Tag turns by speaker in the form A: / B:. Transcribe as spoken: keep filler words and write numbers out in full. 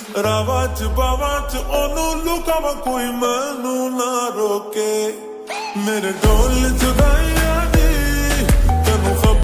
A: रावा च बावा च ओनू लुकावा कोई मैनू ना रोके मेरे ढोल जुदा